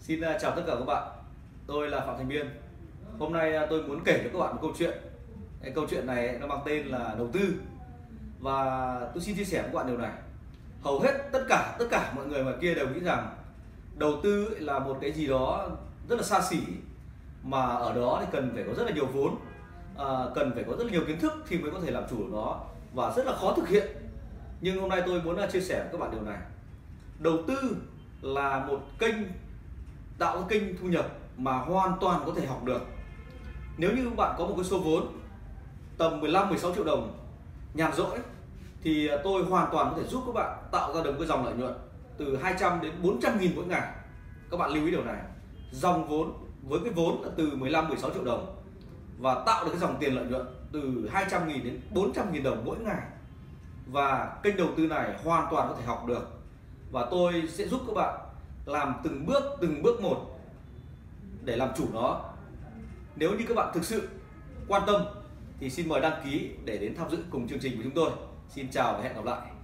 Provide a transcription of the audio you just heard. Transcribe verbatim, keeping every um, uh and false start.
Xin uh, chào tất cả các bạn. Tôi là Phạm Thành Biên. Hôm nay uh, tôi muốn kể cho các bạn một câu chuyện. Cái câu chuyện này nó mang tên là đầu tư. Và tôi xin chia sẻ với các bạn điều này. Hầu hết tất cả tất cả mọi người ngoài kia đều nghĩ rằng đầu tư là một cái gì đó rất là xa xỉ, mà ở đó thì cần phải có rất là nhiều vốn, à, cần phải có rất là nhiều kiến thức thì mới có thể làm chủ của nó, và rất là khó thực hiện. Nhưng hôm nay tôi muốn uh, chia sẻ với các bạn điều này. Đầu tư là một kênh tạo ra kênh thu nhập mà hoàn toàn có thể học được. Nếu như bạn có một cái số vốn tầm mười lăm mười sáu triệu đồng nhàn rỗi thì tôi hoàn toàn có thể giúp các bạn tạo ra được cái dòng lợi nhuận từ hai trăm đến bốn trăm nghìn mỗi ngày. Các bạn lưu ý điều này. Dòng vốn với cái vốn là từ mười lăm mười sáu triệu đồng và tạo được cái dòng tiền lợi nhuận từ hai trăm nghìn đến bốn trăm nghìn đồng mỗi ngày. Và kênh đầu tư này hoàn toàn có thể học được, và tôi sẽ giúp các bạn làm từng bước từng bước một để làm chủ nó. Nếu như các bạn thực sự quan tâm thì xin mời đăng ký để đến tham dự cùng chương trình của chúng tôi. Xin chào và hẹn gặp lại.